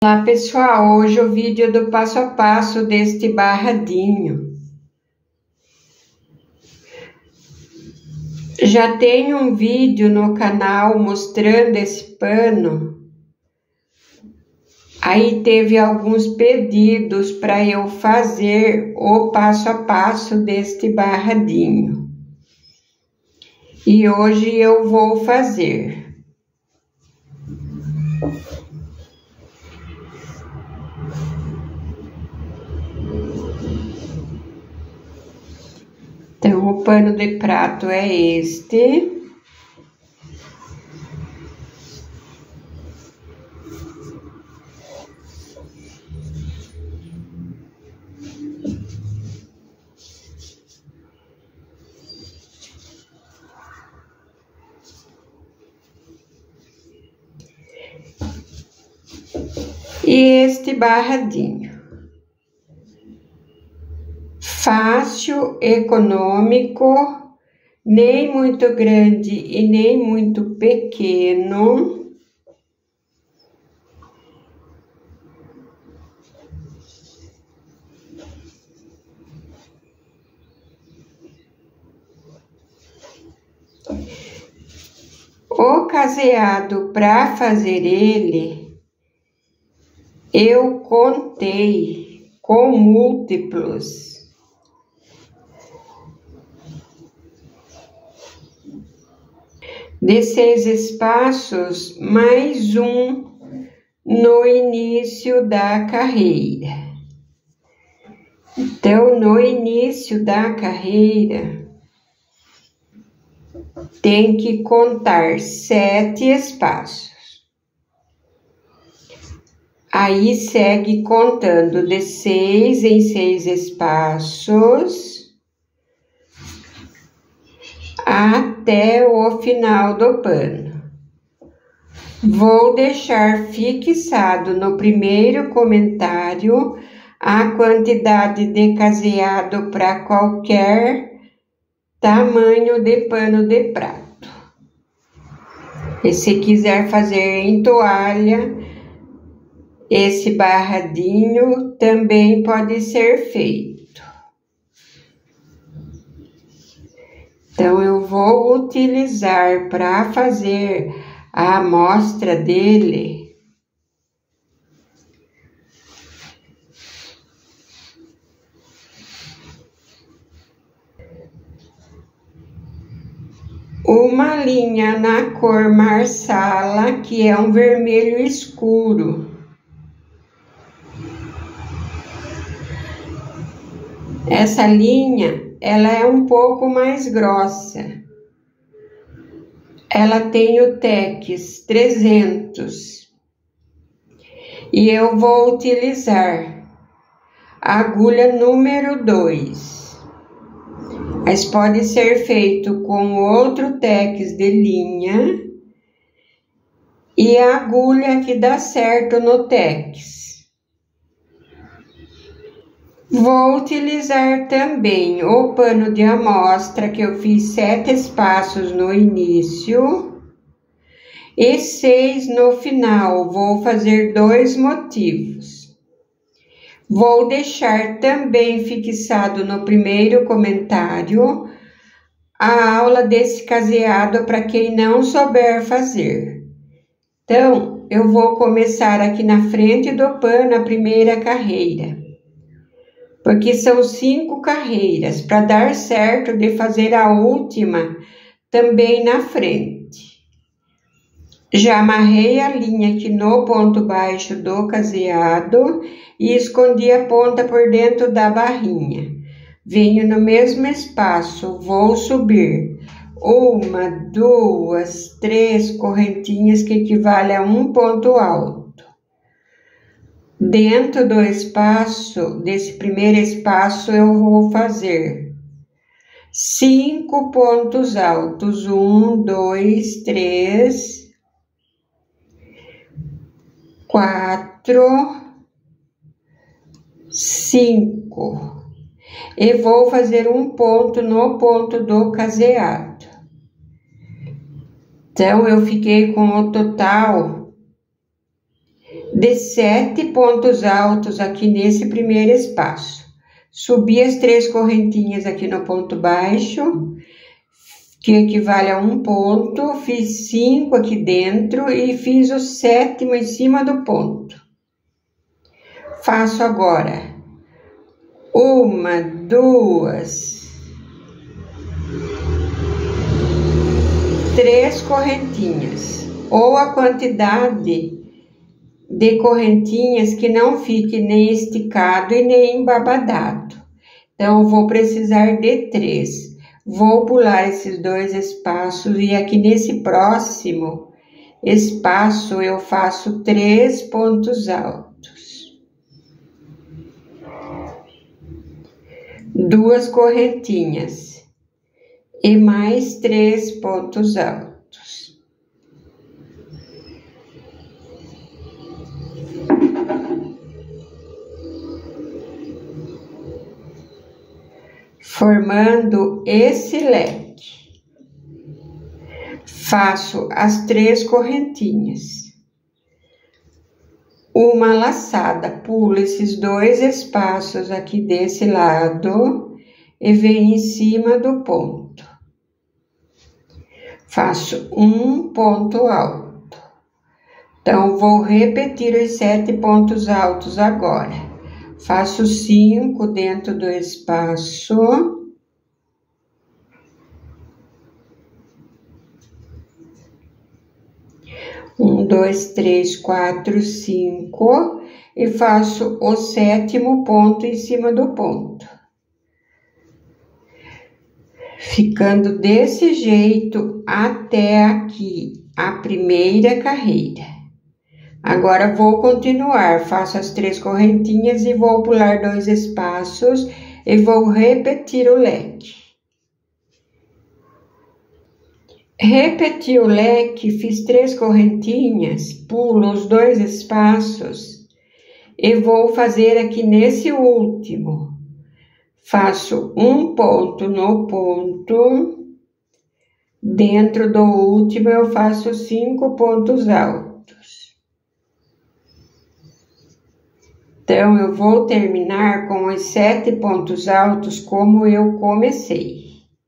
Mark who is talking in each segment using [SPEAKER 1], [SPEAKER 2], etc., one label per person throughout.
[SPEAKER 1] Olá pessoal, hoje o vídeo do passo a passo deste barradinho. Já tem um vídeo no canal mostrando esse pano. Aí teve alguns pedidos para eu fazer o passo a passo deste barradinho. E hoje eu vou fazer. Então, o pano de prato é este. E este barradinho. Fácil, econômico, nem muito grande e nem muito pequeno. O caseado, para fazer ele, eu contei com múltiplos. De 6 espaços, mais um no início da carreira. Então, no início da carreira, tem que contar 7 espaços. Aí, segue contando de 6 em 6 espaços, até o final do pano. Vou deixar fixado no primeiro comentário a quantidade de caseado para qualquer tamanho de pano de prato. E se quiser fazer em toalha, esse barradinho também pode ser feito. Então, eu vou utilizar para fazer a amostra dele uma linha na cor marsala, que é um vermelho escuro. Essa linha, ela é um pouco mais grossa. Ela tem o Tex 300. E eu vou utilizar a agulha número 2. Mas pode ser feito com outro Tex de linha e a agulha que dá certo no Tex. Vou utilizar também o pano de amostra, que eu fiz 7 espaços no início e 6 no final. Vou fazer 2 motivos. Vou deixar também fixado no primeiro comentário a aula desse caseado para quem não souber fazer. Então, eu vou começar aqui na frente do pano a primeira carreira. Porque são 5 carreiras, para dar certo de fazer a última também na frente. Já amarrei a linha aqui no ponto baixo do caseado e escondi a ponta por dentro da barrinha. Venho no mesmo espaço, vou subir 1, 2, 3 correntinhas, que equivale a um ponto alto. Dentro do espaço, desse primeiro espaço, eu vou fazer 5 pontos altos. 1, 2, 3, 4, 5. E vou fazer um ponto no ponto do caseado. Então, eu fiquei com o total de 7 pontos altos aqui nesse primeiro espaço. Subi as 3 correntinhas aqui no ponto baixo, que equivale a 1 ponto, fiz 5 aqui dentro e fiz o 7º em cima do ponto. Faço agora 1, 2, 3 correntinhas, ou a quantidade de correntinhas que não fique nem esticado e nem embabadado. Então, eu vou precisar de 3. Vou pular esses 2 espaços e aqui nesse próximo espaço eu faço 3 pontos altos. 2 correntinhas e mais 3 pontos altos. Formando esse leque, faço as 3 correntinhas, uma laçada, pulo esses 2 espaços aqui desse lado e venho em cima do ponto. Faço 1 ponto alto. Então, vou repetir os 7 pontos altos agora. Faço 5 dentro do espaço. 1, 2, 3, 4, 5 e faço o 7º ponto em cima do ponto. Ficando desse jeito até aqui, a primeira carreira. Agora, vou continuar, faço as 3 correntinhas e vou pular 2 espaços e vou repetir o leque. Repeti o leque, fiz 3 correntinhas, pulo os 2 espaços e vou fazer aqui nesse último. Faço 1 ponto no ponto, dentro do último eu faço 5 pontos altos. Então, eu vou terminar com os 7 pontos altos como eu comecei.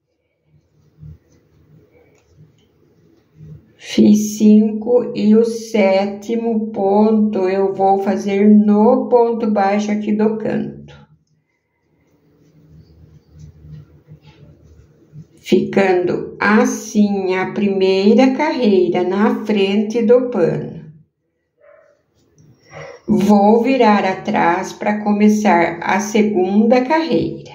[SPEAKER 1] Fiz 5 e o 7º ponto eu vou fazer no ponto baixo aqui do canto. Ficando assim a primeira carreira na frente do pano. Vou virar atrás para começar a segunda carreira.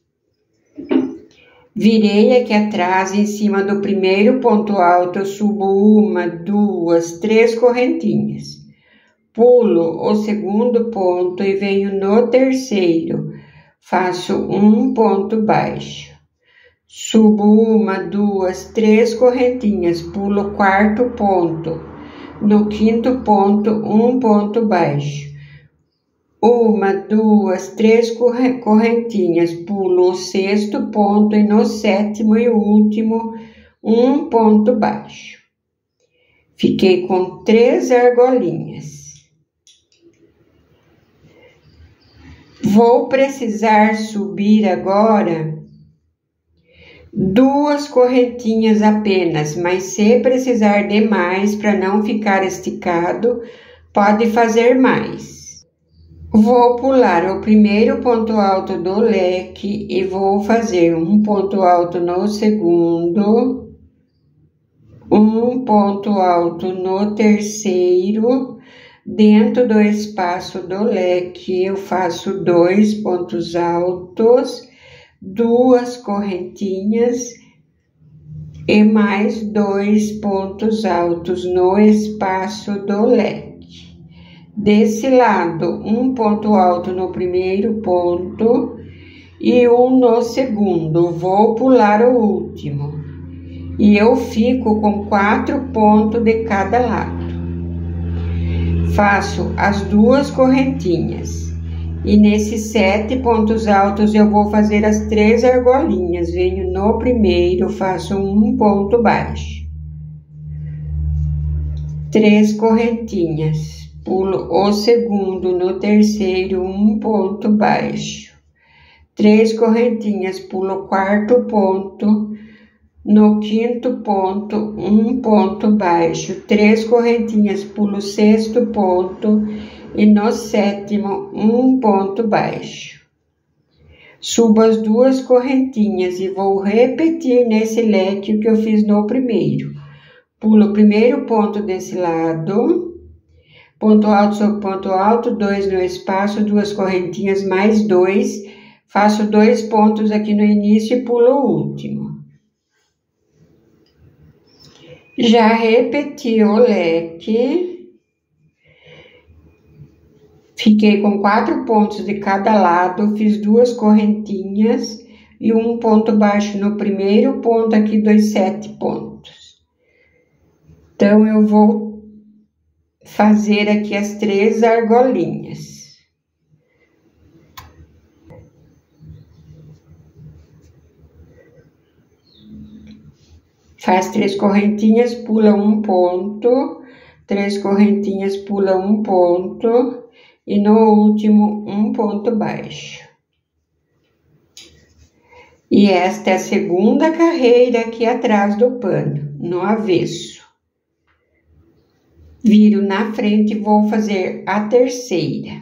[SPEAKER 1] Virei aqui atrás, em cima do primeiro ponto alto, eu subo 1, 2, 3 correntinhas. Pulo o segundo ponto e venho no terceiro. Faço 1 ponto baixo. Subo 1, 2, 3 correntinhas, pulo o 4º ponto. No 5º ponto, 1 ponto baixo. 1, 2, 3 correntinhas, pulo o 6º ponto e no 7º e último, 1 ponto baixo. Fiquei com 3 argolinhas. Vou precisar subir agora 2 correntinhas apenas, mas se precisar de mais para não ficar esticado, pode fazer mais. Vou pular o primeiro ponto alto do leque e vou fazer 1 ponto alto no segundo, 1 ponto alto no terceiro. Dentro do espaço do leque, eu faço 2 pontos altos, 2 correntinhas e mais 2 pontos altos no espaço do leque. Desse lado, 1 ponto alto no primeiro ponto e 1 no segundo. Vou pular o último. E eu fico com 4 pontos de cada lado. Faço as 2 correntinhas. E nesses 7 pontos altos eu vou fazer as 3 argolinhas. Venho no primeiro, faço 1 ponto baixo. 3 correntinhas. pulo o segundo, no terceiro, um ponto baixo. 3 correntinhas, pulo o quarto ponto, no quinto ponto, um ponto baixo. 3 correntinhas, pulo o sexto ponto e no sétimo, um ponto baixo. Subo as 2 correntinhas e vou repetir nesse leque o que eu fiz no primeiro. Pulo o primeiro ponto desse lado, ponto alto sobre ponto alto, 2 no espaço, 2 correntinhas mais 2, faço 2 pontos aqui no início e pulo o último. Já repeti o leque, fiquei com 4 pontos de cada lado, fiz 2 correntinhas e um ponto baixo no primeiro ponto aqui dos 7 pontos. Então, eu vou fazer aqui as 3 argolinhas. Faz 3 correntinhas, pula um ponto, 3 correntinhas, pula um ponto e no último um ponto baixo. E esta é a segunda carreira aqui atrás do pano, no avesso. Viro na frente e vou fazer a terceira.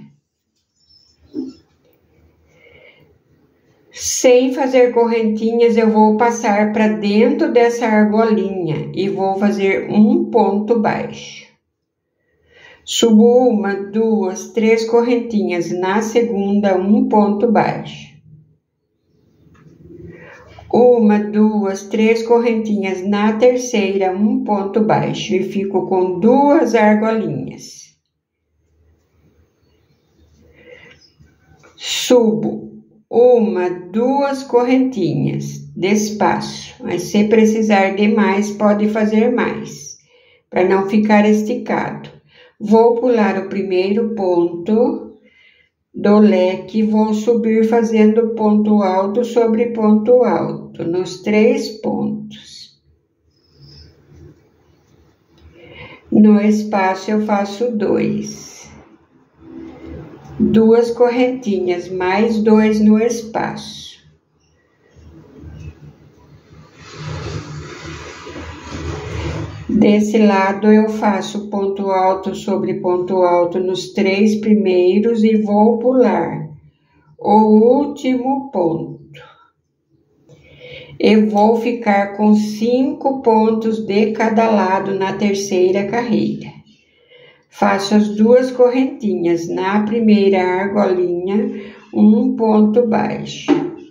[SPEAKER 1] Sem fazer correntinhas, eu vou passar para dentro dessa argolinha e vou fazer um ponto baixo. Subo 1, 2, 3 correntinhas, na segunda, um ponto baixo. 1, 2, 3 correntinhas, na terceira, um ponto baixo e fico com 2 argolinhas. Subo 1, 2 correntinhas de espaço, mas se precisar de mais, pode fazer mais, para não ficar esticado. Vou pular o primeiro ponto do leque, vou subir fazendo ponto alto sobre ponto alto, nos 3 pontos. No espaço eu faço 2. 2 correntinhas, mais 2 no espaço. Desse lado eu faço ponto alto sobre ponto alto nos 3 primeiros e vou pular o último ponto. Eu vou ficar com 5 pontos de cada lado na terceira carreira. Faço as 2 correntinhas, na primeira argolinha, um ponto baixo.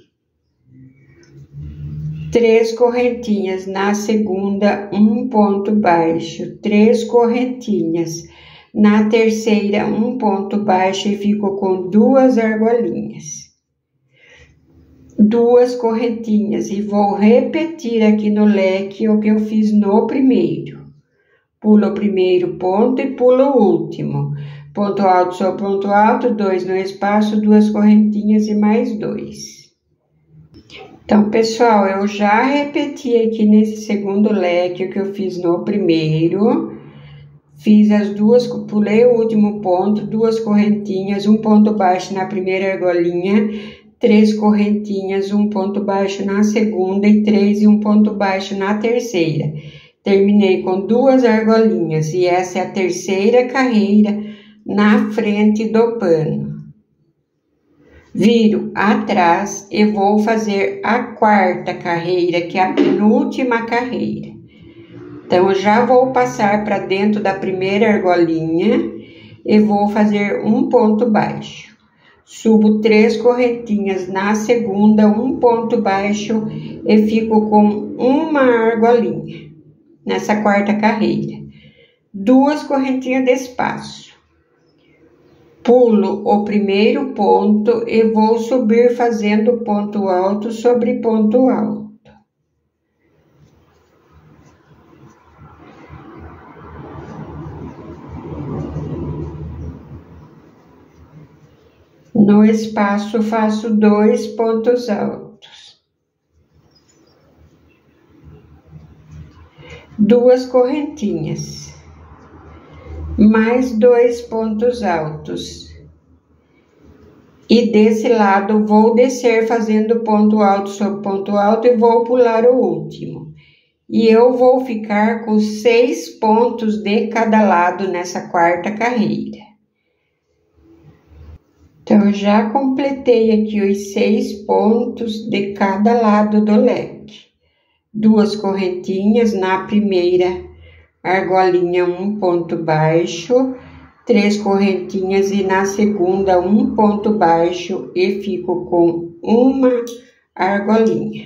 [SPEAKER 1] 3 correntinhas, na segunda, um ponto baixo. 3 correntinhas, na terceira, um ponto baixo e fico com 2 argolinhas. 2 correntinhas e vou repetir aqui no leque o que eu fiz no primeiro. Pulo o primeiro ponto e pulo o último. Ponto alto sobre ponto alto, 2 no espaço, 2 correntinhas e mais 2. Então, pessoal, eu já repeti aqui nesse segundo leque o que eu fiz no primeiro. Fiz as 2, pulei o último ponto, 2 correntinhas, um ponto baixo na primeira argolinha, 3 correntinhas, um ponto baixo na segunda e 3 e um ponto baixo na terceira. Terminei com 2 argolinhas e essa é a terceira carreira na frente do pano. Viro atrás e vou fazer a quarta carreira, que é a penúltima carreira. Então, eu já vou passar para dentro da primeira argolinha e vou fazer um ponto baixo. Subo 3 correntinhas na segunda, um ponto baixo e fico com uma argolinha. Nessa quarta carreira, 2 correntinhas de espaço. Pulo o primeiro ponto e vou subir fazendo ponto alto sobre ponto alto. No espaço faço 2 pontos altos. 2 correntinhas, mais 2 pontos altos. E desse lado vou descer fazendo ponto alto sobre ponto alto e vou pular o último. E eu vou ficar com 6 pontos de cada lado nessa quarta carreira. Então, eu já completei aqui os 6 pontos de cada lado do leque. 2 correntinhas na primeira argolinha, 1 ponto baixo, 3 correntinhas e na segunda 1 ponto baixo e fico com uma argolinha.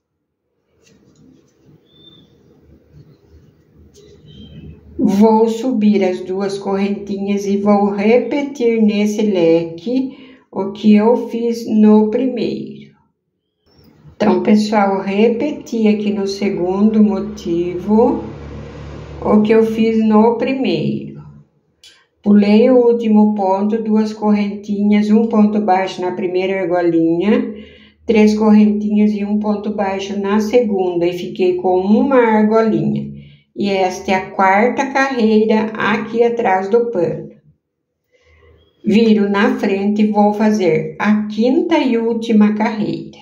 [SPEAKER 1] Vou subir as 2 correntinhas e vou repetir nesse leque o que eu fiz no primeiro. Então, pessoal, repeti aqui no segundo motivo o que eu fiz no primeiro. Pulei o último ponto, 2 correntinhas, 1 ponto baixo na primeira argolinha, 3 correntinhas e 1 ponto baixo na segunda e fiquei com uma argolinha. E esta é a quarta carreira aqui atrás do pano. Viro na frente e vou fazer a quinta e última carreira.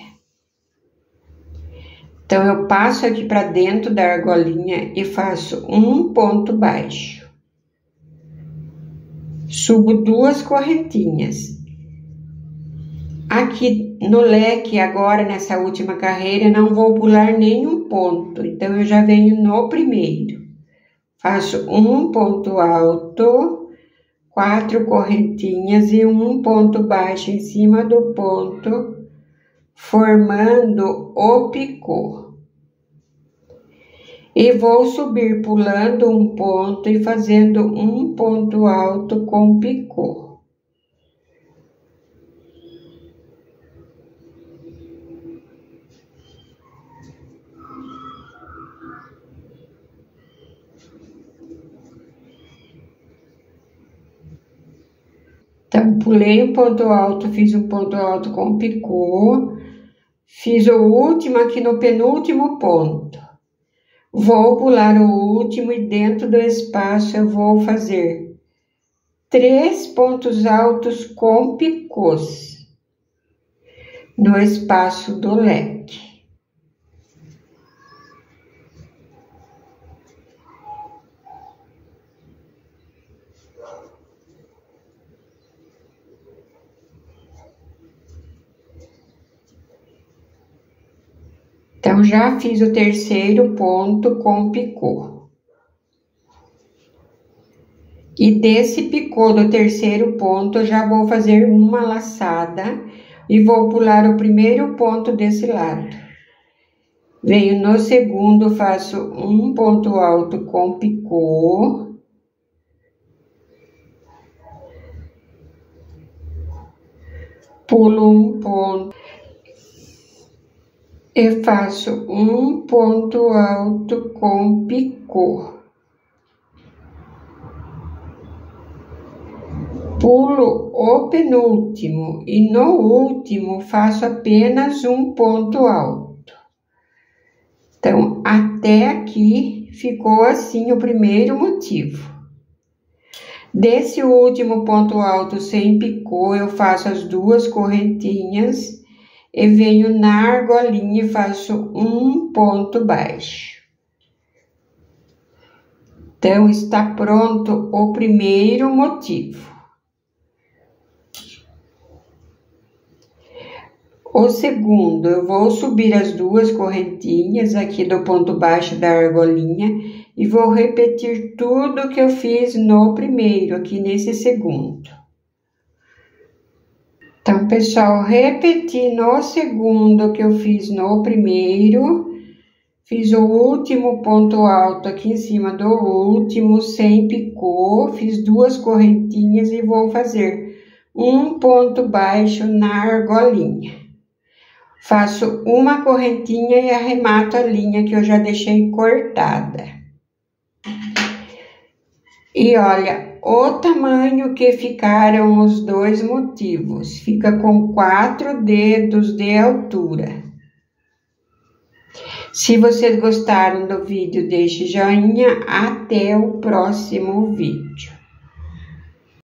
[SPEAKER 1] Então, eu passo aqui para dentro da argolinha e faço 1 ponto baixo. Subo 2 correntinhas. Aqui no leque, agora nessa última carreira, não vou pular nenhum ponto. Então, eu já venho no primeiro. Faço 1 ponto alto, 4 correntinhas e 1 ponto baixo em cima do ponto, formando o picô. E vou subir pulando um ponto e fazendo 1 ponto alto com picô. Então, pulei um ponto alto, fiz um ponto alto com picô, fiz o último aqui no penúltimo ponto. Vou pular o último e dentro do espaço eu vou fazer 3 pontos altos com picôs no espaço do leque. Então, já fiz o terceiro ponto com picô. E desse picô do terceiro ponto, eu já vou fazer uma laçada e vou pular o primeiro ponto desse lado. Venho no segundo, faço 1 ponto alto com picô. Pulo um ponto. E faço 1 ponto alto com picô. Pulo o penúltimo e no último faço apenas 1 ponto alto. Então, até aqui ficou assim o primeiro motivo. Desse último ponto alto sem picô, eu faço as 2 correntinhas e venho na argolinha e faço 1 ponto baixo. Então, está pronto o primeiro motivo. O segundo, eu vou subir as 2 correntinhas aqui do ponto baixo da argolinha e vou repetir tudo que eu fiz no primeiro, aqui nesse segundo. Então, pessoal, repeti no segundo que eu fiz no primeiro, fiz o último ponto alto aqui em cima do último, sem picô, fiz 2 correntinhas e vou fazer 1 ponto baixo na argolinha. Faço uma correntinha e arremato a linha que eu já deixei cortada. E olha, o tamanho que ficaram os 2 motivos. Fica com 4 dedos de altura. Se vocês gostaram do vídeo, deixe joinha. Até o próximo vídeo.